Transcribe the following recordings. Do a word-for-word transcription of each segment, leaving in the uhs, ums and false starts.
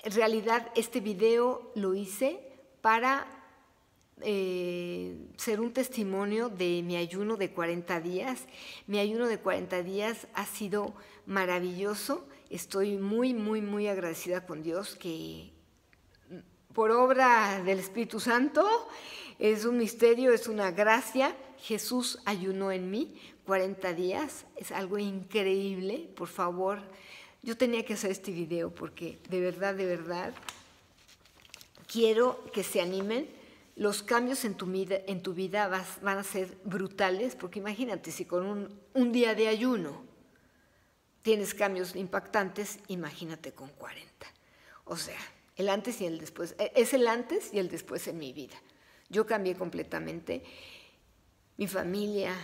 en realidad este video lo hice para eh, ser un testimonio de mi ayuno de cuarenta días. Mi ayuno de cuarenta días ha sido maravilloso. Estoy muy, muy, muy agradecida con Dios que por obra del Espíritu Santo, es un misterio, es una gracia. Jesús ayunó en mí cuarenta días, es algo increíble. Por favor, yo tenía que hacer este video porque de verdad, de verdad, quiero que se animen. Los cambios en tu vida, en tu vida vas, van a ser brutales, porque imagínate, si con un, un día de ayuno tienes cambios impactantes, imagínate con cuarenta. O sea, el antes y el después, es el antes y el después en mi vida. Yo cambié completamente, mi familia,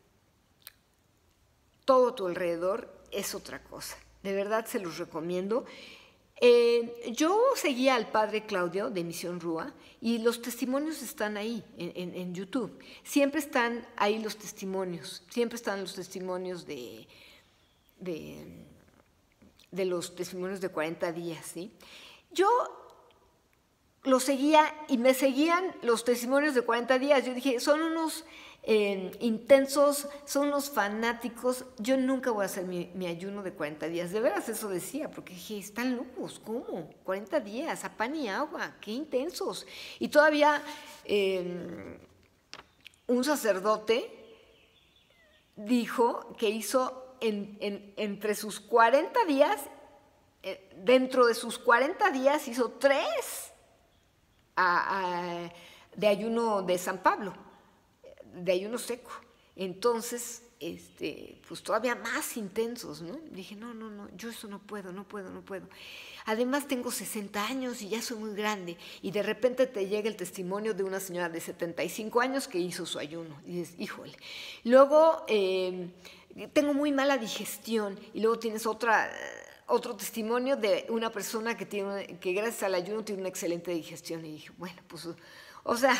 todo a tu alrededor es otra cosa. De verdad se los recomiendo. Eh, yo seguía al padre Claudio de Misión Rúa y los testimonios están ahí en, en, en YouTube. Siempre están ahí los testimonios, siempre están los testimonios de, de, de los testimonios de cuarenta días, ¿sí? Yo lo seguía y me seguían los testimonios de cuarenta días. Yo dije, son unos eh, intensos, son unos fanáticos. Yo nunca voy a hacer mi, mi ayuno de cuarenta días. De veras eso decía, porque dije, están locos, ¿cómo? cuarenta días, a pan y agua, qué intensos. Y todavía eh, un sacerdote dijo que hizo en, en, entre sus cuarenta días, dentro de sus cuarenta días hizo tres a, a, de ayuno de San Pablo, de ayuno seco. Entonces, este, pues todavía más intensos, ¿no? Dije, no, no, no, yo eso no puedo, no puedo, no puedo. Además tengo sesenta años y ya soy muy grande. Y de repente te llega el testimonio de una señora de setenta y cinco años que hizo su ayuno. Y dices, híjole. Luego, eh, tengo muy mala digestión. Y luego tienes otra... otro testimonio de una persona que, tiene, que gracias al ayuno tiene una excelente digestión. Y dije, bueno, pues, o sea,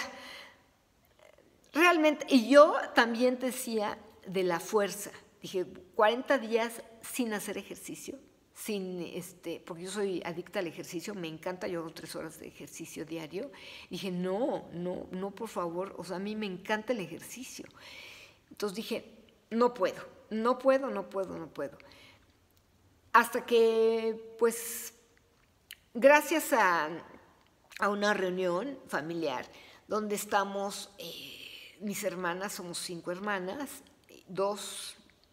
realmente, y yo también decía de la fuerza. Dije, cuarenta días sin hacer ejercicio, sin, este, porque yo soy adicta al ejercicio, me encanta, yo hago tres horas de ejercicio diario. Dije, no, no, no, por favor, o sea, a mí me encanta el ejercicio. Entonces dije, no puedo, no puedo, no puedo, no puedo. Hasta que, pues, gracias a, a una reunión familiar donde estamos, eh, mis hermanas, somos cinco hermanas, dos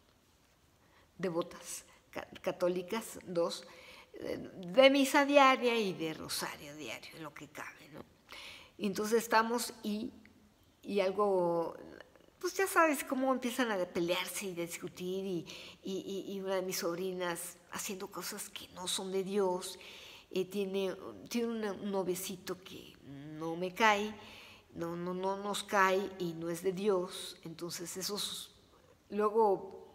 devotas católicas, dos de misa diaria y de rosario diario, lo que cabe, ¿no? Y entonces estamos y, y algo... pues ya sabes cómo empiezan a pelearse y a discutir y, y, y una de mis sobrinas haciendo cosas que no son de Dios, eh, tiene, tiene una, un noviecito que no me cae, no, no, no nos cae y no es de Dios. Entonces esos, luego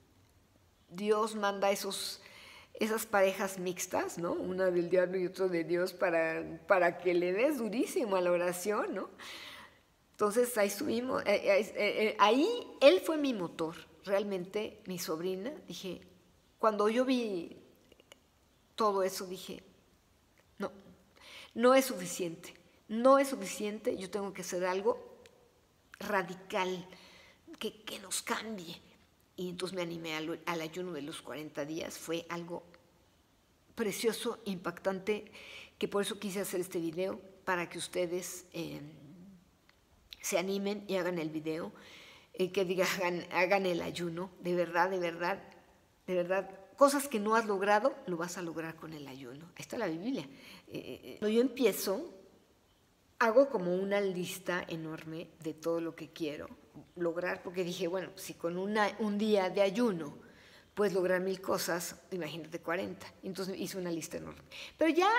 Dios manda esos, esas parejas mixtas, ¿no? Una del diablo y otro de Dios para, para que le des durísimo a la oración, ¿no? Entonces ahí estuvimos, eh, eh, eh, ahí él fue mi motor, realmente mi sobrina. Dije, cuando yo vi todo eso, dije, no, no es suficiente, no es suficiente, yo tengo que hacer algo radical, que, que nos cambie. Y entonces me animé al, al ayuno de los cuarenta días, fue algo precioso, impactante, que por eso quise hacer este video, para que ustedes... Eh, se animen y hagan el video, eh, que diga, hagan, hagan el ayuno, de verdad, de verdad, de verdad, cosas que no has logrado, lo vas a lograr con el ayuno. Ahí está la Biblia. Eh, cuando yo empiezo, hago como una lista enorme de todo lo que quiero lograr, porque dije, bueno, si con una, un día de ayuno puedes lograr mil cosas, imagínate cuarenta. Entonces hice una lista enorme. Pero ya...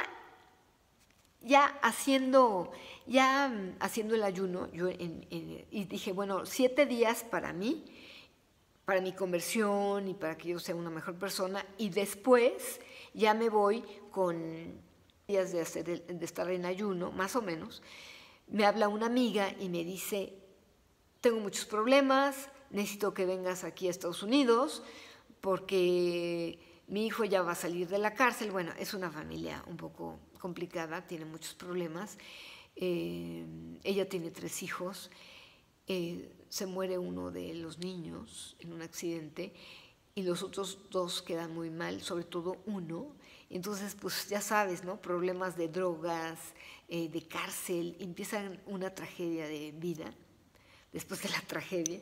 Ya haciendo, ya haciendo el ayuno, yo en, en, y dije, bueno, siete días para mí, para mi conversión y para que yo sea una mejor persona, y después ya me voy con días de, hacer, de estar en ayuno, más o menos. Me habla una amiga y me dice, tengo muchos problemas, necesito que vengas aquí a Estados Unidos porque Mi hijo ya va a salir de la cárcel. Bueno, es una familia un poco complicada, tiene muchos problemas. Eh, ella tiene tres hijos. Eh, se muere uno de los niños en un accidente y los otros dos quedan muy mal, sobre todo uno. Entonces, pues ya sabes, ¿no? Problemas de drogas, eh, de cárcel, empiezan una tragedia de vida después de la tragedia.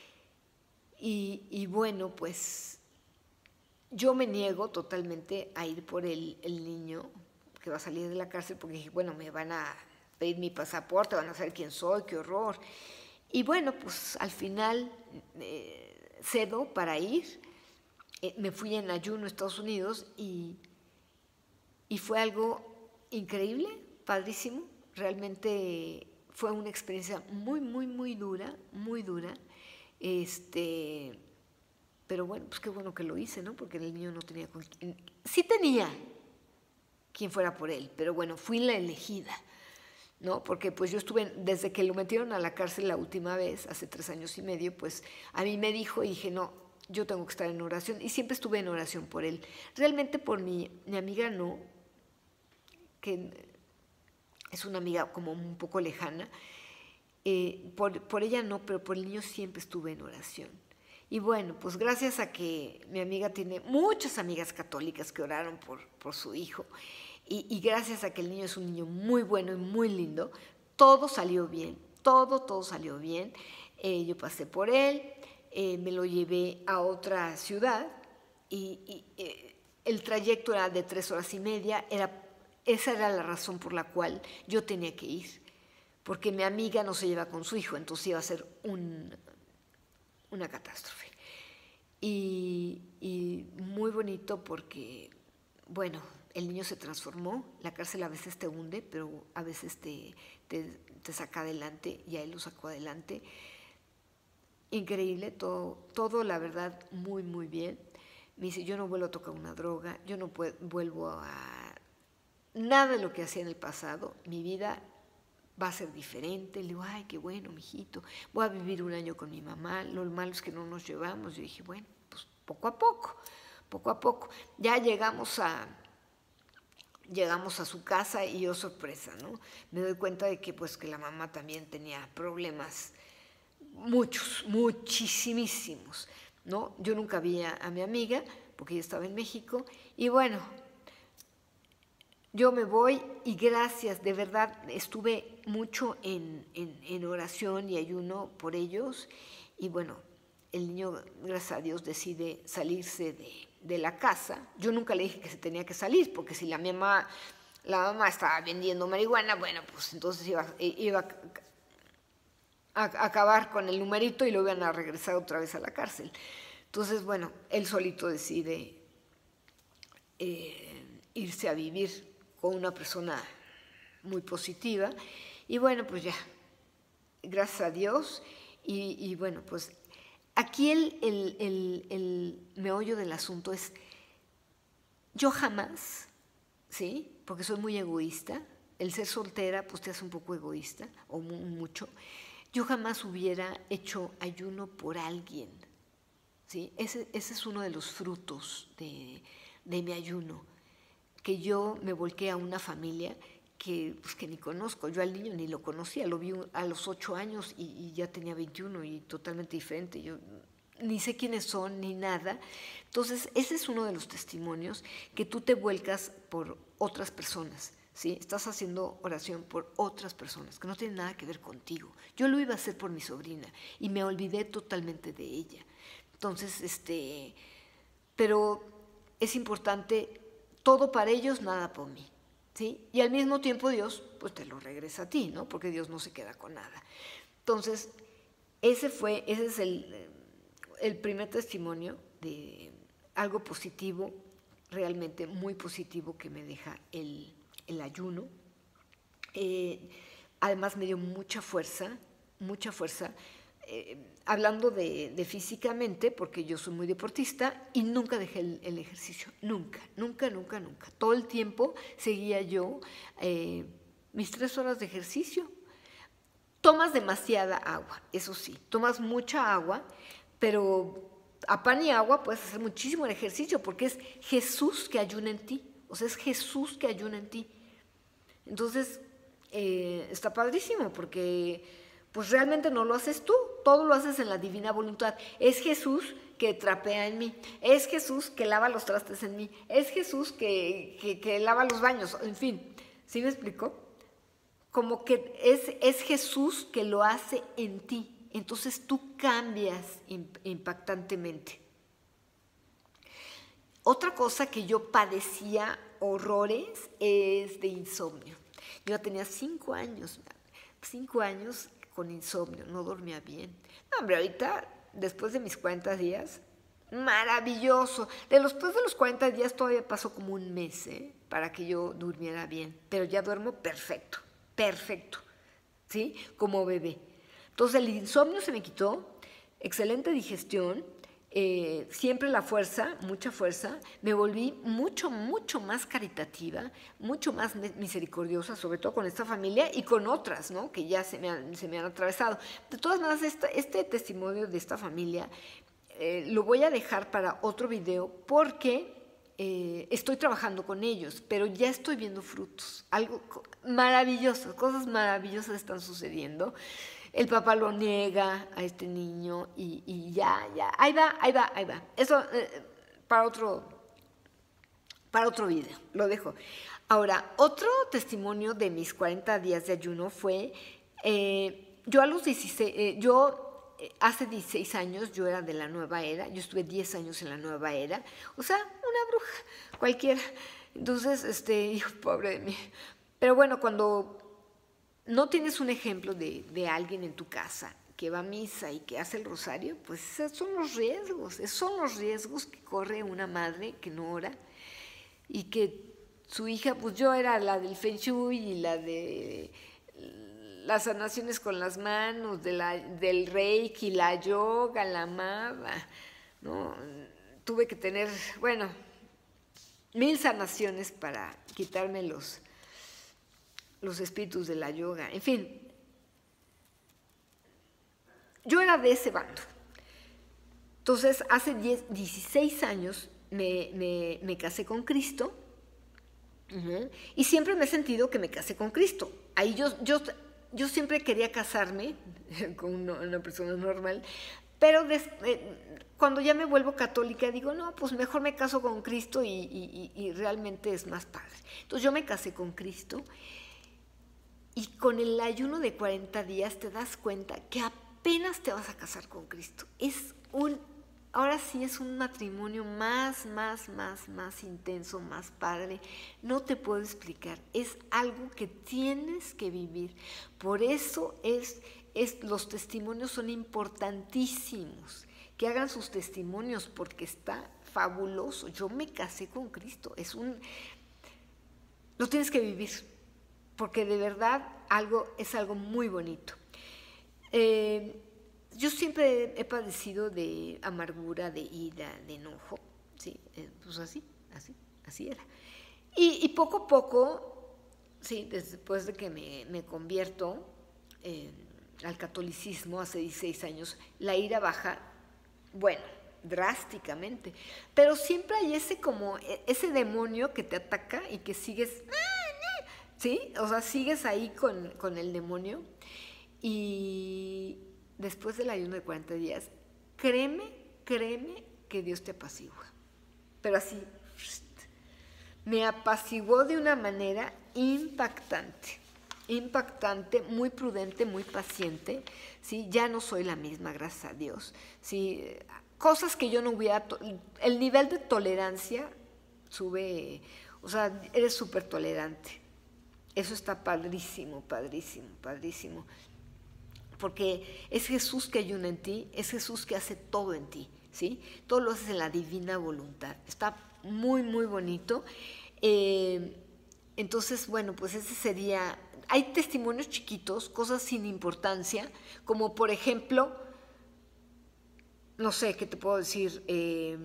Y, y bueno, pues yo me niego totalmente a ir por el, el niño que va a salir de la cárcel porque dije, bueno, me van a pedir mi pasaporte, van a saber quién soy, qué horror. Y bueno, pues al final eh, cedo para ir. Eh, me fui en ayuno a Estados Unidos y, y fue algo increíble, padrísimo. Realmente fue una experiencia muy, muy, muy dura, muy dura. Este, pero bueno, pues qué bueno que lo hice, ¿no? Porque el niño no tenía... Con... Sí tenía quien fuera por él, pero bueno, fui la elegida, ¿no? Porque pues yo estuve, desde que lo metieron a la cárcel la última vez, hace tres años y medio, pues a mí me dijo y dije, no, yo tengo que estar en oración, y siempre estuve en oración por él. Realmente por mi, mi amiga no, que es una amiga como un poco lejana, eh, por, por ella no, pero por el niño siempre estuve en oración. Y bueno, pues gracias a que mi amiga tiene muchas amigas católicas que oraron por, por su hijo, y, y gracias a que el niño es un niño muy bueno y muy lindo, todo salió bien, todo, todo salió bien. Eh, yo pasé por él, eh, me lo llevé a otra ciudad y, y eh, el trayecto era de tres horas y media, era, esa era la razón por la cual yo tenía que ir, porque mi amiga no se lleva con su hijo, entonces iba a ser un, una catástrofe. Y, y muy bonito porque, bueno, el niño se transformó, la cárcel a veces te hunde, pero a veces te, te, te saca adelante, y a él lo sacó adelante. Increíble, todo, todo la verdad muy, muy bien. Me dice, yo no vuelvo a tocar una droga, yo no puedo, vuelvo a nada de lo que hacía en el pasado, mi vida va a ser diferente. Le digo, ay, qué bueno, mijito, voy a vivir un año con mi mamá, lo malo es que no nos llevamos. Yo dije, bueno, pues poco a poco, poco a poco. Ya llegamos a, llegamos a su casa y yo, sorpresa, ¿no? Me doy cuenta de que, pues, que la mamá también tenía problemas, muchos, muchísimos, ¿no? Yo nunca vi a, a mi amiga porque ella estaba en México y bueno, yo me voy y gracias, de verdad, estuve mucho en, en, en oración y ayuno por ellos y bueno, el niño, gracias a Dios, decide salirse de, de la casa. Yo nunca le dije que se tenía que salir, porque si la mamá, la mamá estaba vendiendo marihuana, bueno, pues entonces iba, iba a, a acabar con el numerito y lo iban a regresar otra vez a la cárcel. Entonces, bueno, él solito decide eh, irse a vivir con una persona muy positiva y bueno, pues ya, gracias a Dios y, y bueno, pues aquí el, el, el, el meollo del asunto es, yo jamás, ¿sí? Porque soy muy egoísta, el ser soltera pues te hace un poco egoísta, o muy, mucho, yo jamás hubiera hecho ayuno por alguien, ¿sí? Ese, ese es uno de los frutos de, de mi ayuno, que yo me volqué a una familia que, pues, que ni conozco. Yo al niño ni lo conocía, lo vi a los ocho años y, y ya tenía veintiuno y totalmente diferente. Yo ni sé quiénes son ni nada. Entonces, ese es uno de los testimonios, que tú te vuelcas por otras personas, ¿sí? Estás haciendo oración por otras personas que no tienen nada que ver contigo. Yo lo iba a hacer por mi sobrina y me olvidé totalmente de ella. Entonces, este, pero es importante, todo para ellos, nada por mí, ¿sí? Y al mismo tiempo Dios, pues te lo regresa a ti, ¿no? Porque Dios no se queda con nada. Entonces, ese fue, ese es el, el primer testimonio de algo positivo, realmente muy positivo, que me deja el, el ayuno. Eh, además me dio mucha fuerza, mucha fuerza, eh, hablando de, de físicamente, porque yo soy muy deportista y nunca dejé el, el ejercicio, nunca, nunca, nunca, nunca. Todo el tiempo seguía yo eh, mis tres horas de ejercicio. Tomas demasiada agua, eso sí, tomas mucha agua, pero a pan y agua puedes hacer muchísimo el ejercicio porque es Jesús que ayuna en ti. O sea, es Jesús que ayuna en ti. Entonces, eh, está padrísimo porque pues realmente no lo haces tú, todo lo haces en la divina voluntad. Es Jesús que trapea en mí, es Jesús que lava los trastes en mí, es Jesús que, que, que lava los baños, en fin, ¿sí me explico? Como que es, es Jesús que lo hace en ti, entonces tú cambias impactantemente. Otra cosa que yo padecía horrores es de insomnio. Yo tenía cinco años, cinco años con insomnio, no dormía bien. No, hombre, ahorita, después de mis cuarenta días, maravilloso. De los, después de los cuarenta días todavía pasó como un mes, ¿eh? Para que yo durmiera bien, pero ya duermo perfecto, perfecto, ¿sí? Como bebé. Entonces el insomnio se me quitó, excelente digestión, eh, siempre la fuerza, mucha fuerza, me volví mucho, mucho más caritativa, mucho más misericordiosa, sobre todo con esta familia y con otras, ¿no? Que ya se me han, se me han atravesado. De todas maneras, esta, este testimonio de esta familia eh, lo voy a dejar para otro video porque eh, estoy trabajando con ellos, pero ya estoy viendo frutos, algo maravilloso, cosas maravillosas están sucediendo. El papá lo niega a este niño y, y ya, ya, ahí va, ahí va, ahí va. Eso eh, para otro, para otro video, lo dejo. Ahora, otro testimonio de mis cuarenta días de ayuno fue, eh, yo a los dieciséis, eh, yo eh, hace dieciséis años, yo era de la nueva era, yo estuve diez años en la nueva era, o sea, una bruja, cualquiera. Entonces, este, hijo, pobre de mí. Pero bueno, cuando no tienes un ejemplo de, de alguien en tu casa que va a misa y que hace el rosario, pues esos son los riesgos, esos son los riesgos que corre una madre que no ora y que su hija, pues yo era la del Feng Shui y la de las sanaciones con las manos, de la, del Reiki, la yoga, la amaba, ¿no? Tuve que tener, bueno, mil sanaciones para quitarme los... los espíritus de la yoga, en fin. Yo era de ese bando. Entonces, hace diez, dieciséis años me, me, me casé con Cristo, uh-huh, y siempre me he sentido que me casé con Cristo. Ahí yo, yo, yo siempre quería casarme con una, una persona normal, pero des, eh, cuando ya me vuelvo católica digo, no, pues mejor me caso con Cristo y, y, y realmente es más padre. Entonces yo me casé con Cristo. Y con el ayuno de cuarenta días te das cuenta que apenas te vas a casar con Cristo. Es un, ahora sí es un matrimonio más, más, más, más intenso, más padre. No te puedo explicar. Es algo que tienes que vivir. Por eso es, es, los testimonios son importantísimos. Que hagan sus testimonios porque está fabuloso. Yo me casé con Cristo. Es un, lo tienes que vivir. Porque de verdad algo, es algo muy bonito. Eh, yo siempre he padecido de amargura, de ira, de enojo, ¿sí? Eh, pues así, así, así era. Y, y poco a poco, sí, después de que me, me convierto eh, al catolicismo hace dieciséis años, la ira baja, bueno, drásticamente. Pero siempre hay ese como, ese demonio que te ataca y que sigues... ¿Sí? O sea, sigues ahí con, con el demonio y después del ayuno de cuarenta días, créeme, créeme que Dios te apacigua. Pero así, me apaciguó de una manera impactante, impactante, muy prudente, muy paciente, ¿sí? Ya no soy la misma, gracias a Dios, ¿sí? Cosas que yo no hubiera... El nivel de tolerancia sube, o sea, eres súper tolerante. Eso está padrísimo, padrísimo, padrísimo. Porque es Jesús que ayuna en ti, es Jesús que hace todo en ti, ¿sí? Todo lo haces en la divina voluntad. Está muy, muy bonito. Eh, entonces, bueno, pues ese sería... Hay testimonios chiquitos, cosas sin importancia, como por ejemplo, no sé, ¿qué te puedo decir? Eh,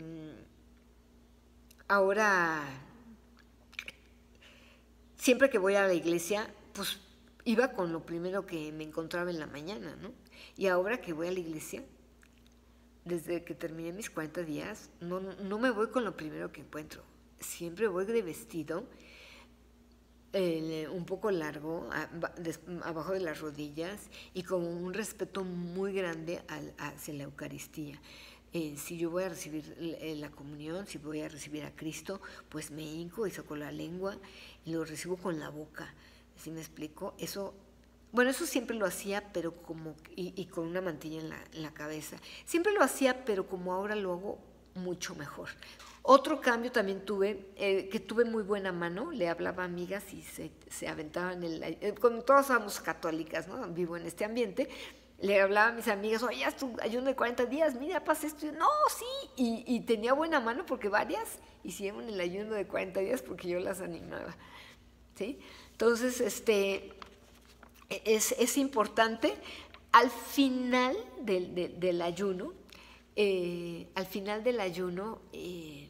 ahora... Siempre que voy a la iglesia, pues iba con lo primero que me encontraba en la mañana, ¿no? Y ahora que voy a la iglesia, desde que terminé mis cuarenta días, no, no me voy con lo primero que encuentro. Siempre voy de vestido, eh, un poco largo, a, de, abajo de las rodillas, y con un respeto muy grande al, hacia la Eucaristía. Eh, si yo voy a recibir la comunión, si voy a recibir a Cristo, pues me hinco y saco la lengua y lo recibo con la boca. ¿Sí me explico? Eso, bueno, eso siempre lo hacía, pero como, y, y con una mantilla en la, en la cabeza. Siempre lo hacía, pero como ahora lo hago mucho mejor. Otro cambio también tuve, eh, que tuve muy buena mano, le hablaba a amigas y se, se aventaban, el, eh, con todas somos católicas, ¿no? Vivo en este ambiente. Le hablaba a mis amigas, oye, haz tu ayuno de cuarenta días, mira, pasa esto. Y, no, sí, y, y tenía buena mano porque varias hicieron el ayuno de cuarenta días porque yo las animaba, ¿sí? Entonces, este, es, es importante, al final del, del, del ayuno, eh, al final del ayuno, eh,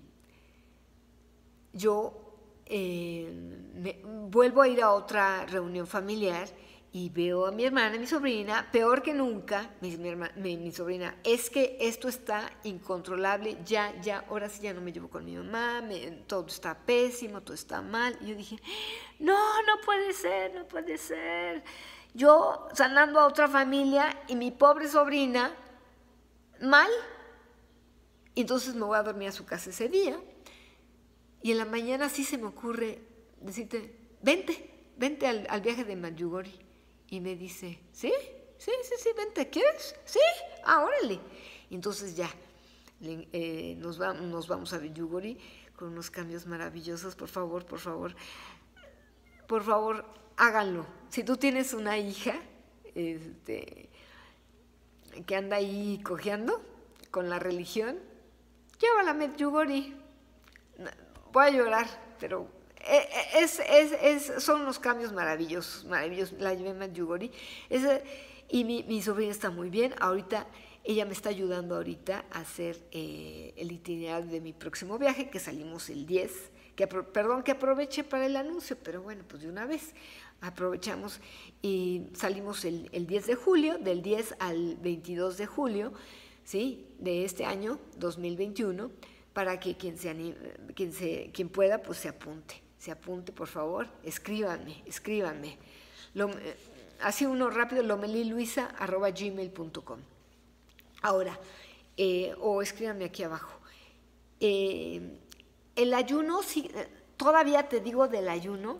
yo eh, me, vuelvo a ir a otra reunión familiar y veo a mi hermana, mi sobrina, peor que nunca, mi, mi, hermana, mi, mi sobrina, es que esto está incontrolable, ya, ya, ahora sí ya no me llevo con mi mamá, me, todo está pésimo, todo está mal. Y yo dije, no, no puede ser, no puede ser. Yo sanando a otra familia y mi pobre sobrina, mal. Y entonces me voy a dormir a su casa ese día. Y en la mañana sí se me ocurre decirte, vente, vente al, al viaje de Medjugorje. Y me dice, ¿sí? Sí, sí, sí, vente, ¿quieres? Sí, ah, órale. Y entonces ya, eh, nos, va, nos vamos a Medjugorje con unos cambios maravillosos. Por favor, por favor, por favor, háganlo. Si tú tienes una hija este, que anda ahí cojeando con la religión, llévala a Medjugorje. Voy a llorar, pero es, es, es, son unos cambios maravillosos, maravillosos. La llevé a Medjugorje. Y mi, mi sobrina está muy bien. Ahorita, ella me está ayudando ahorita a hacer eh, el itinerario de mi próximo viaje, que salimos el diez. Que, perdón que aproveche para el anuncio, pero bueno, pues de una vez aprovechamos y salimos el, el diez de julio, del diez al veintidós de julio, ¿sí? De este año dos mil veintiuno, para que quien, se anime, quien, se, quien pueda, pues se apunte, se apunte, por favor, escríbanme, escríbanme. Lo, así uno rápido, lomeliluisa arroba gmail punto com. Ahora, eh, o escríbanme aquí abajo. Eh, el ayuno, si, todavía te digo del ayuno,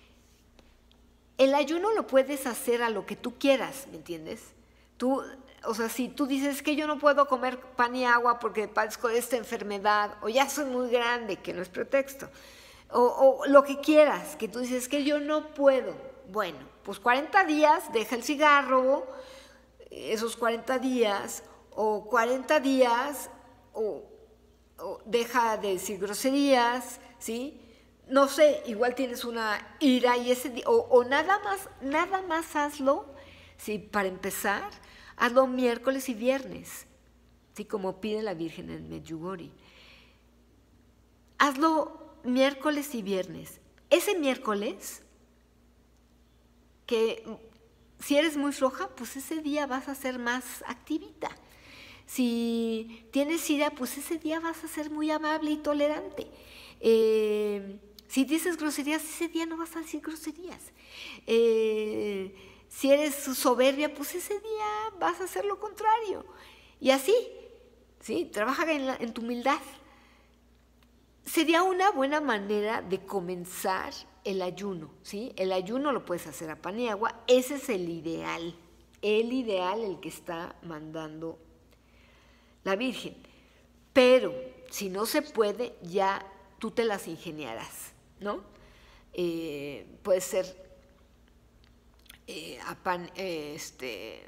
el ayuno lo puedes hacer a lo que tú quieras, ¿me entiendes? Tú... O sea, si tú dices que yo no puedo comer pan y agua porque padezco de esta enfermedad, o ya soy muy grande, que no es pretexto, o, o lo que quieras, que tú dices que yo no puedo, bueno, pues cuarenta días, deja el cigarro, esos cuarenta días, o cuarenta días, o, o deja de decir groserías, ¿sí? No sé, igual tienes una ira y ese día, o, o nada más, nada más hazlo, ¿sí? Para empezar, hazlo miércoles y viernes, ¿sí? Como pide la Virgen en Medjugorje. Hazlo miércoles y viernes. Ese miércoles, que si eres muy floja, pues ese día vas a ser más activita. Si tienes ira, pues ese día vas a ser muy amable y tolerante. Eh, si dices groserías, ese día no vas a decir groserías. Eh, Si eres soberbia, pues ese día vas a hacer lo contrario. Y así, ¿sí? Trabaja en, la, en tu humildad. Sería una buena manera de comenzar el ayuno, ¿sí? El ayuno lo puedes hacer a pan y agua. Ese es el ideal. El ideal, el que está mandando la Virgen. Pero si no se puede, ya tú te las ingeniarás, ¿no? Eh, puede ser... Eh, a pan, eh, este,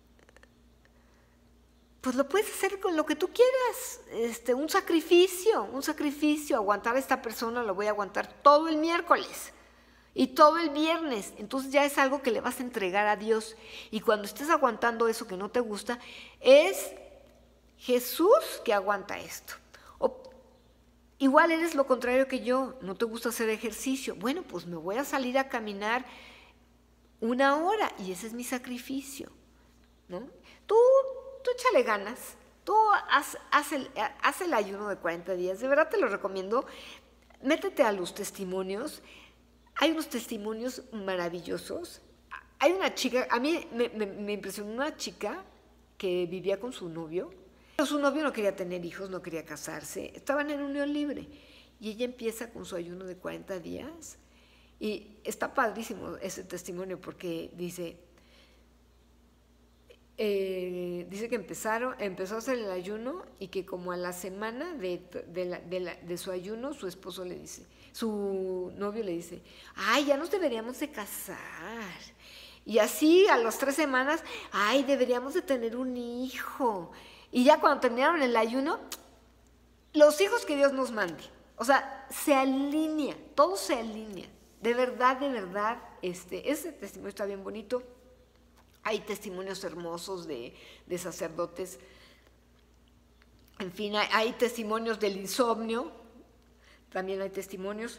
pues lo puedes hacer con lo que tú quieras, este, un sacrificio, un sacrificio, aguantar a esta persona lo voy a aguantar todo el miércoles y todo el viernes, entonces ya es algo que le vas a entregar a Dios, y cuando estés aguantando eso que no te gusta, es Jesús que aguanta esto. O, igual eres lo contrario que yo, no te gusta hacer ejercicio, bueno, pues me voy a salir a caminar una hora, y ese es mi sacrificio, ¿no? Tú, tú échale ganas, tú tú haz, haz, el, haz el ayuno de cuarenta días, de verdad te lo recomiendo. Métete a los testimonios, hay unos testimonios maravillosos. Hay una chica, a mí me, me, me impresionó una chica que vivía con su novio, pero su novio no quería tener hijos, no quería casarse, estaban en unión libre, y ella empieza con su ayuno de cuarenta días, y está padrísimo ese testimonio porque dice, eh, dice que empezaron, empezó a hacer el ayuno y que como a la semana de, de, la, de, la, de su ayuno, su esposo le dice, su novio le dice, ay, ya nos deberíamos de casar. Y así a las tres semanas, ay, deberíamos de tener un hijo. Y ya cuando terminaron el ayuno, los hijos que Dios nos mande. O sea, se alinea, todo se alinea. De verdad, de verdad, este, ese testimonio está bien bonito. Hay testimonios hermosos de, de sacerdotes. En fin, hay, hay testimonios del insomnio. También hay testimonios.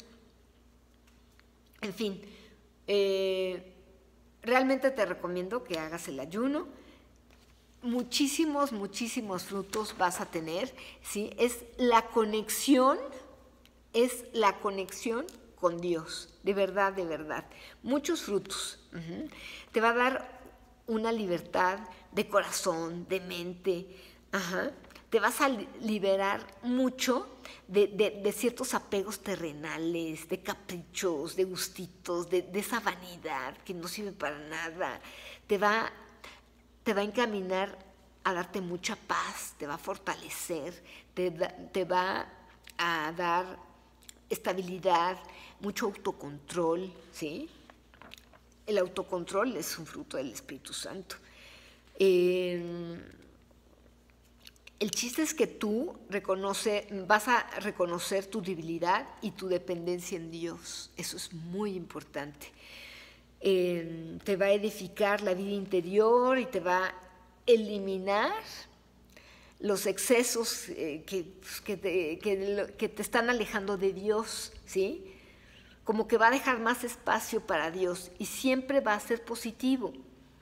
En fin, eh, realmente te recomiendo que hagas el ayuno. Muchísimos, muchísimos frutos vas a tener, ¿sí? Es la conexión, es la conexión con Dios, de verdad, de verdad. Muchos frutos. Uh-huh. Te va a dar una libertad de corazón, de mente. Ajá. Te vas a liberar mucho de, de, de ciertos apegos terrenales, de caprichos, de gustitos, de, de esa vanidad que no sirve para nada. Te va, te va a encaminar a darte mucha paz, te va a fortalecer, te, da, te va a dar estabilidad, mucho autocontrol, ¿sí? El autocontrol es un fruto del Espíritu Santo. Eh, el chiste es que tú reconoce, vas a reconocer tu debilidad y tu dependencia en Dios. Eso es muy importante. Eh, te va a edificar la vida interior y te va a eliminar los excesos eh, que, que, te, que, que te están alejando de Dios, ¿sí? Como que va a dejar más espacio para Dios y siempre va a ser positivo.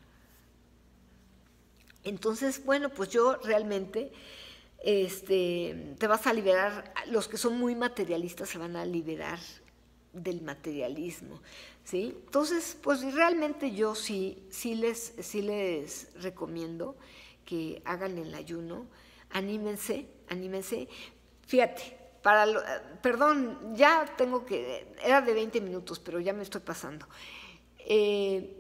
Entonces, bueno, pues yo realmente este, te vas a liberar, los que son muy materialistas se van a liberar del materialismo, ¿sí? Entonces, pues realmente yo sí, sí, les, sí les recomiendo que hagan el ayuno, anímense, anímense. Fíjate, para lo, perdón, ya tengo que, era de veinte minutos, pero ya me estoy pasando. Eh,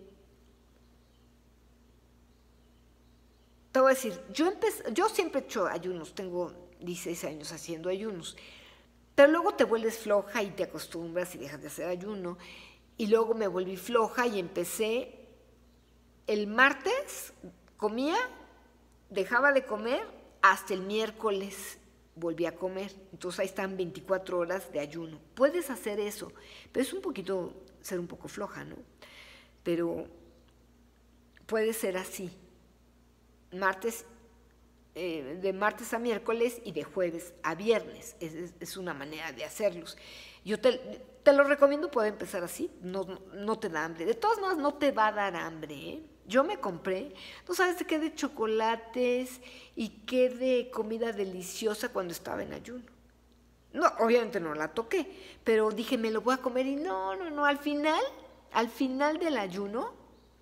Te voy a decir, yo, empecé, yo siempre he hecho ayunos, tengo dieciséis años haciendo ayunos, pero luego te vuelves floja y te acostumbras y dejas de hacer ayuno, y luego me volví floja y empecé el martes, comía, dejaba de comer, hasta el miércoles volví a comer, entonces ahí están veinticuatro horas de ayuno. Puedes hacer eso, pero es un poquito, ser un poco floja, ¿no? Pero puede ser así. Martes, eh, de martes a miércoles y de jueves a viernes. Es, es, es una manera de hacerlos. Yo te, te lo recomiendo, puede empezar así, no, no te da hambre. De todas maneras, no te va a dar hambre, ¿eh? Yo me compré, no sabes de qué, de chocolates y qué de comida deliciosa cuando estaba en ayuno. No, obviamente no la toqué, pero dije, me lo voy a comer y no, no, no, al final, al final del ayuno,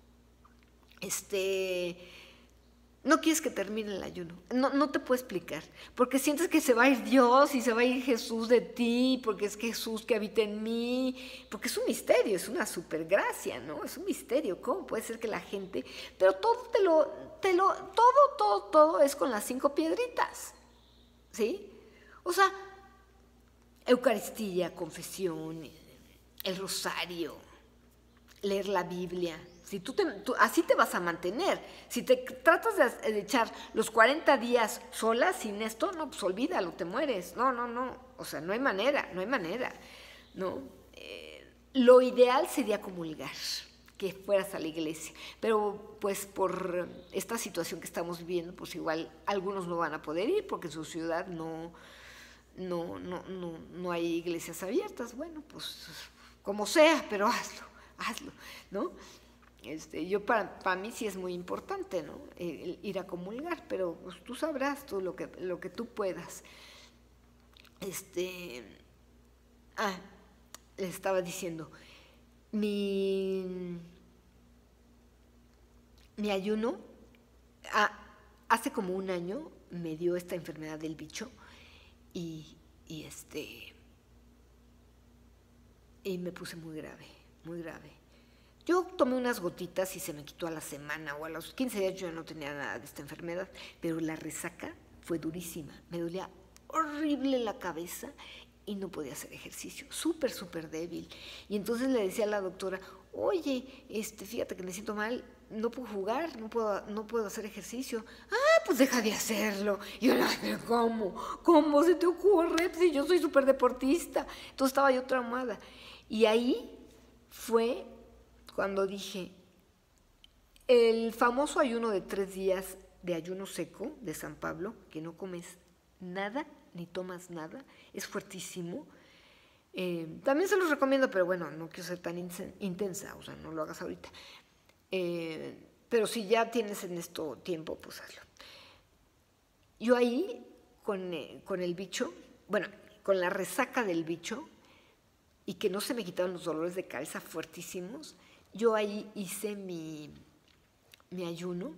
este... no quieres que termine el ayuno, no, no te puedo explicar, porque sientes que se va a ir Dios y se va a ir Jesús de ti, porque es Jesús que habita en mí, porque es un misterio, es una supergracia, ¿no? Es un misterio, ¿cómo puede ser que la gente, pero todo te lo, te lo, todo, todo, todo es con las cinco piedritas, ¿sí? O sea, Eucaristía, confesión, el rosario, leer la Biblia. Si tú te, tú, así te vas a mantener. Si te tratas de, de echar los cuarenta días sola sin esto, no, pues olvídalo, te mueres. No, no, no. O sea, no hay manera, no hay manera. ¿No? Eh, lo ideal sería comulgar, que fueras a la iglesia. Pero pues por esta situación que estamos viviendo, pues igual algunos no van a poder ir porque en su ciudad no, no, no, no, no hay iglesias abiertas. Bueno, pues como sea, pero hazlo, hazlo, ¿no? Este, yo para, para mí sí es muy importante, ¿no? El, el ir a comulgar, pero pues, tú sabrás tú lo que, lo que tú puedas. Este, ah, les estaba diciendo, mi, mi ayuno, ah, hace como un año me dio esta enfermedad del bicho y, y este, y me puse muy grave, muy grave. Yo tomé unas gotitas y se me quitó a la semana o a los quince días. Yo no tenía nada de esta enfermedad, pero la resaca fue durísima. Me dolía horrible la cabeza y no podía hacer ejercicio, súper, súper débil. Y entonces le decía a la doctora, oye, este, fíjate que me siento mal, no puedo jugar, no puedo, no puedo hacer ejercicio. Ah, pues deja de hacerlo. Y yo, ay, pero ¿cómo? ¿Cómo se te ocurre? Si yo soy súper deportista. Entonces estaba yo traumada. Y ahí fue cuando dije, el famoso ayuno de tres días de ayuno seco de San Pablo, que no comes nada ni tomas nada, es fuertísimo. Eh, también se los recomiendo, pero bueno, no quiero ser tan intensa, o sea, no lo hagas ahorita. Eh, pero si ya tienes en esto tiempo, pues hazlo. Yo ahí, con, eh, con el bicho, bueno, con la resaca del bicho, y que no se me quitaron los dolores de cabeza fuertísimos, yo ahí hice mi, mi ayuno,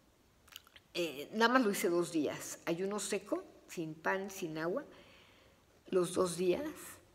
eh, nada más lo hice dos días, ayuno seco, sin pan, sin agua, los dos días.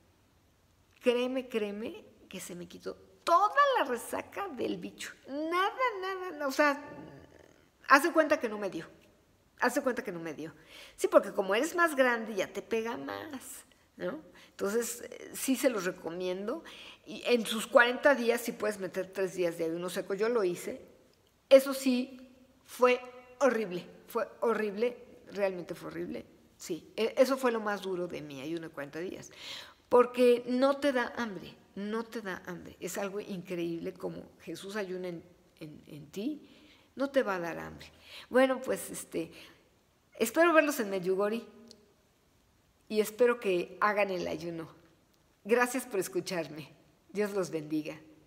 Créeme, créeme que se me quitó toda la resaca del bicho. Nada, nada, nada, o sea, hace cuenta que no me dio, hace cuenta que no me dio. Sí, porque como eres más grande ya te pega más, ¿no? Entonces, sí se los recomiendo. Y en sus cuarenta días, si puedes meter tres días de ayuno seco, yo lo hice. Eso sí, fue horrible, fue horrible, realmente fue horrible. Sí, eso fue lo más duro de mi ayuno de cuarenta días. Porque no te da hambre, no te da hambre. Es algo increíble como Jesús ayuna en, en, en ti, no te va a dar hambre. Bueno, pues este, espero verlos en Medjugorje. Y espero que hagan el ayuno. Gracias por escucharme. Dios los bendiga.